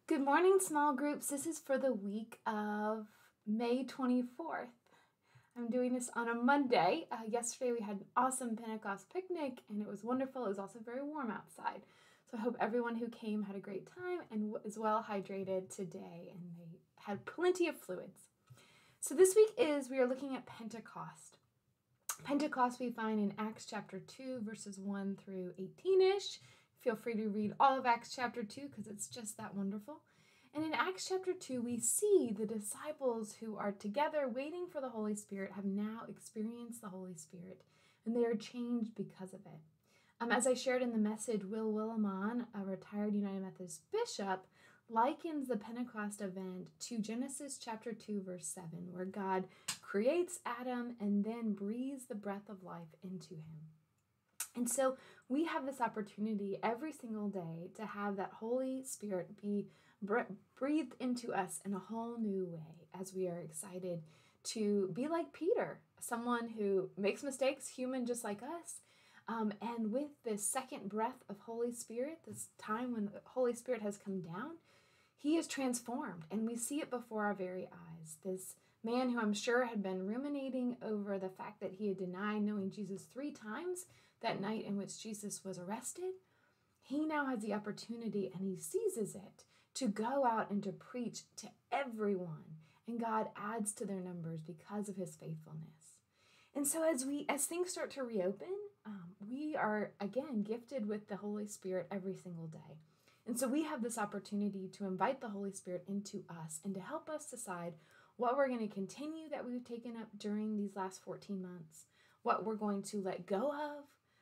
Good morning, small groups. This is for the week of May 24th. I'm doing this on a Monday. Yesterday we had an awesome Pentecost picnic and it was wonderful. It was also very warm outside. So I hope everyone who came had a great time and is well hydrated today and they had plenty of fluids. So this week we are looking at Pentecost. Pentecost we find in Acts chapter 2 verses 1 through 18-ish. Feel free to read all of Acts chapter 2 because it's just that wonderful. And in Acts chapter 2, we see the disciples who are together waiting for the Holy Spirit have now experienced the Holy Spirit, and they are changed because of it. As I shared in the message, Will Willimon, a retired United Methodist bishop, likens the Pentecost event to Genesis chapter 2, verse 7, where God creates Adam and then breathes the breath of life into him. And so we have this opportunity every single day to have that Holy Spirit be breathed into us in a whole new way as we are excited to be like Peter, someone who makes mistakes, human just like us. And with this second breath of Holy Spirit, this time when the Holy Spirit has come down, he is transformed and we see it before our very eyes. This man who I'm sure had been ruminating over the fact that he had denied knowing Jesus 3 times that night in which Jesus was arrested, he now has the opportunity and he seizes it to go out and to preach to everyone. And God adds to their numbers because of his faithfulness. And so as things start to reopen, we are again gifted with the Holy Spirit every single day. And so we have this opportunity to invite the Holy Spirit into us and to help us decide what we're going to continue that we've taken up during these last 14 months, what we're going to let go of,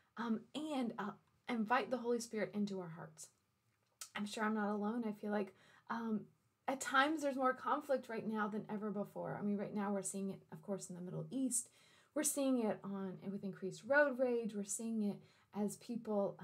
and invite the Holy Spirit into our hearts. I'm sure I'm not alone. I feel like at times there's more conflict right now than ever before. I mean, right now we're seeing it, of course, in the Middle East. We're seeing it with increased road rage. We're seeing it as people,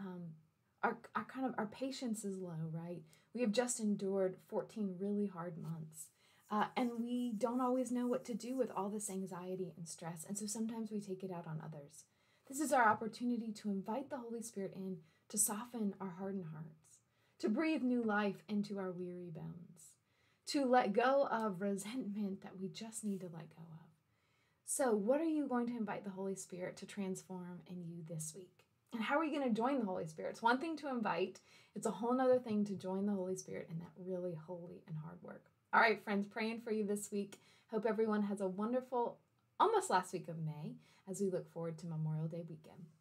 our patience is low, right? We have just endured 14 really hard months. And we don't always know what to do with all this anxiety and stress. And so sometimes we take it out on others. This is our opportunity to invite the Holy Spirit in to soften our hardened hearts, to breathe new life into our weary bones, to let go of resentment that we just need to let go of. So what are you going to invite the Holy Spirit to transform in you this week? And how are you going to join the Holy Spirit? It's one thing to invite. It's a whole nother thing to join the Holy Spirit in that really holy and hard work. All right, friends, praying for you this week. Hope everyone has a wonderful, almost last week of May as we look forward to Memorial Day weekend.